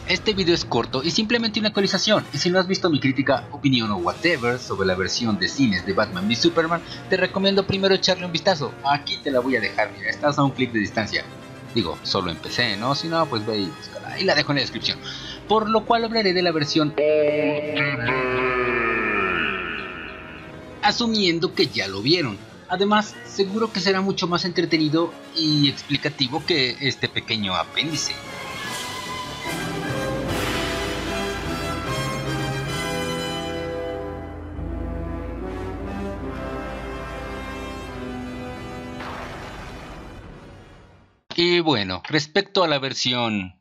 Este video es corto y simplemente una actualización, y si no has visto mi crítica, opinión o whatever sobre la versión de cines de Batman v Superman, te recomiendo primero echarle un vistazo. Aquí te la voy a dejar, mira, estás a un clic de distancia. Digo, solo empecé, ¿no? Si no, pues ve y búscala, ahí la dejo en la descripción. Por lo cual hablaré de la versión asumiendo que ya lo vieron. Además, seguro que será mucho más entretenido y explicativo que este pequeño apéndice. Y bueno, respecto a la versión...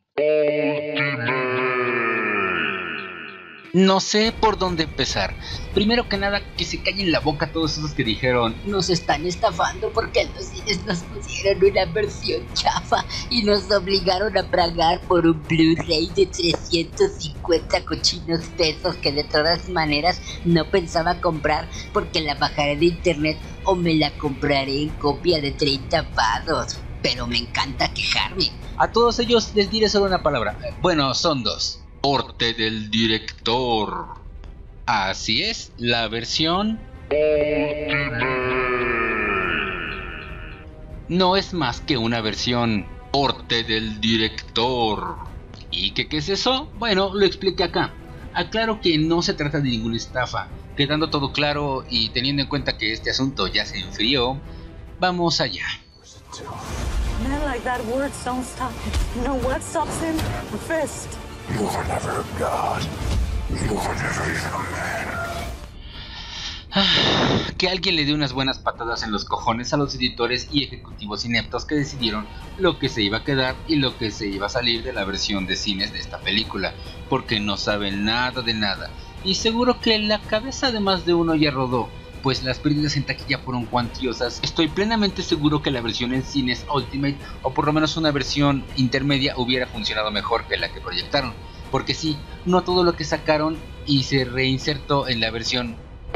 no sé por dónde empezar. Primero que nada, que se callen la boca todos esos que dijeron: nos están estafando porque los cines nos pusieron una versión chafa y nos obligaron a pagar por un Blu-ray de 350 cochinos pesos que de todas maneras no pensaba comprar porque la bajaré de internet o me la compraré en copia de 30 palos. Pero me encanta quejarme. A todos ellos les diré solo una palabra. Bueno, son dos. Corte del director. Así es, la versión no es más que una versión corte del director. ¿Y qué es eso? Bueno, lo expliqué acá. Aclaro que no se trata de ninguna estafa. Quedando todo claro y teniendo en cuenta que este asunto ya se enfrió, vamos allá. Men like that words don't stop him. You know what stops him? A fist. You were never a god. You were never even a man. Que alguien le dé unas buenas patadas en los cojones a los editores y ejecutivos ineptos que decidieron lo que se iba a quedar y lo que se iba a salir de la versión de cines de esta película, porque no saben nada de nada. Y seguro que la cabeza de más de uno ya rodó, pues las pérdidas en taquilla fueron cuantiosas. Estoy plenamente seguro que la versión en cines Ultimate, o por lo menos una versión intermedia, hubiera funcionado mejor que la que proyectaron, porque sí, no todo lo que sacaron y se reinsertó en la versión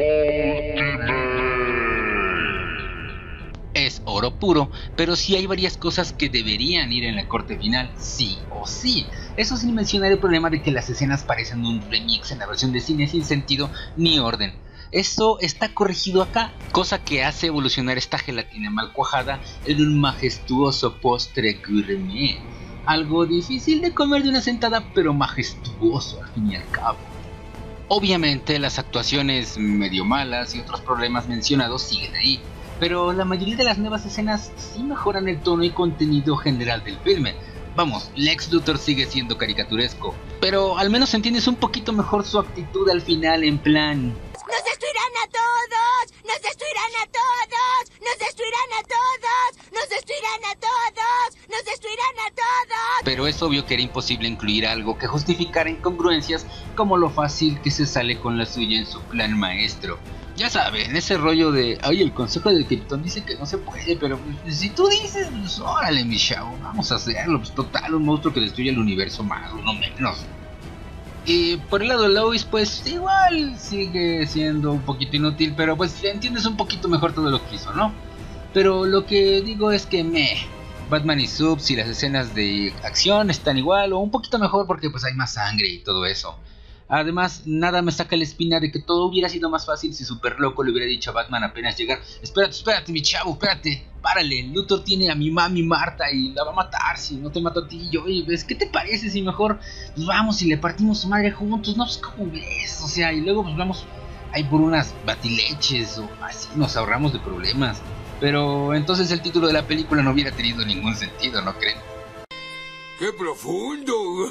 es oro puro, pero sí hay varias cosas que deberían ir en la corte final, sí o sí. Eso sin mencionar el problema de que las escenas parecen un remix en la versión de cine sin sentido ni orden. Eso está corregido acá, cosa que hace evolucionar esta gelatina mal cuajada en un majestuoso postre gourmet. Algo difícil de comer de una sentada, pero majestuoso al fin y al cabo. Obviamente las actuaciones medio malas y otros problemas mencionados siguen ahí, pero la mayoría de las nuevas escenas sí mejoran el tono y contenido general del filme. Vamos, Lex Luthor sigue siendo caricaturesco, pero al menos entiendes un poquito mejor su actitud al final, en plan: ¡nos destruirán a todos! ¡Nos destruirán a todos! ¡Nos destruirán a todos! ¡Nos destruirán a todos! ¡Nos destruirán a todos! Pero es obvio que era imposible incluir algo que justificara incongruencias como lo fácil que se sale con la suya en su plan maestro. Ya saben, ese rollo de: ay, el consejo de Krypton dice que no se puede, pero pues, si tú dices, pues órale mi chavo, vamos a hacerlo, pues total, un monstruo que destruye el universo más, uno menos. Y por el lado de Lois, pues igual sigue siendo un poquito inútil, pero pues entiendes un poquito mejor todo lo que hizo, ¿no? Pero lo que digo es que Batman y Subs y las escenas de acción están igual o un poquito mejor porque pues hay más sangre y todo eso. Además, nada me saca la espina de que todo hubiera sido más fácil si Super Loco le hubiera dicho a Batman apenas llegar: espérate mi chavo, espérate, párale, Luthor tiene a mi mami Marta y la va a matar si no te mato a ti. Y yo: oye, ¿ves qué te parece si mejor pues vamos y le partimos su madre juntos? No, pues ¿cómo ves? O sea, y luego pues vamos ahí por unas batileches o así nos ahorramos de problemas. Pero entonces el título de la película no hubiera tenido ningún sentido, ¿no creen? ¡Qué profundo!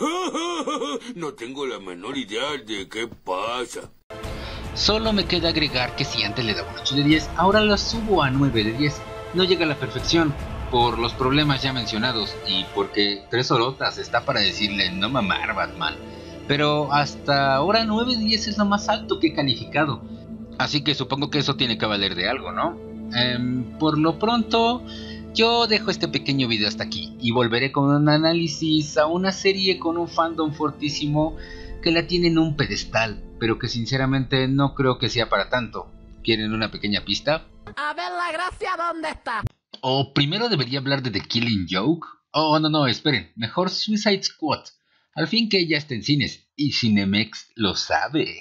No tengo la menor idea de qué pasa. Solo me queda agregar que si antes le daba un 8 de 10, ahora lo subo a 9 de 10. No llega a la perfección por los problemas ya mencionados y porque 3 horotas está para decirle no mamar Batman. Pero hasta ahora 9 de 10 es lo más alto que he calificado. Así que supongo que eso tiene que valer de algo, ¿no? Por lo pronto, yo dejo este pequeño video hasta aquí y volveré con un análisis a una serie con un fandom fortísimo que la tiene en un pedestal, pero que sinceramente no creo que sea para tanto. ¿Quieren una pequeña pista? A ver la gracia, ¿dónde está? ¿O primero debería hablar de The Killing Joke? Oh, no, esperen, mejor Suicide Squad. Al fin que ya está en cines, y Cinemex lo sabe.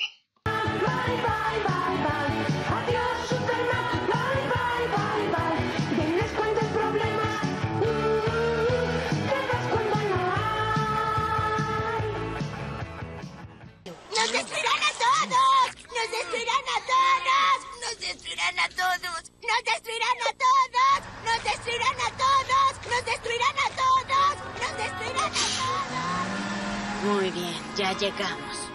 ¡Nos destruirán a todos! ¡Nos destruirán a todos! ¡Nos destruirán a todos! ¡Nos destruirán a todos! ¡Nos destruirán a todos! ¡Nos destruirán a todos! ¡Nos destruirán a todos! Muy bien, ya llegamos.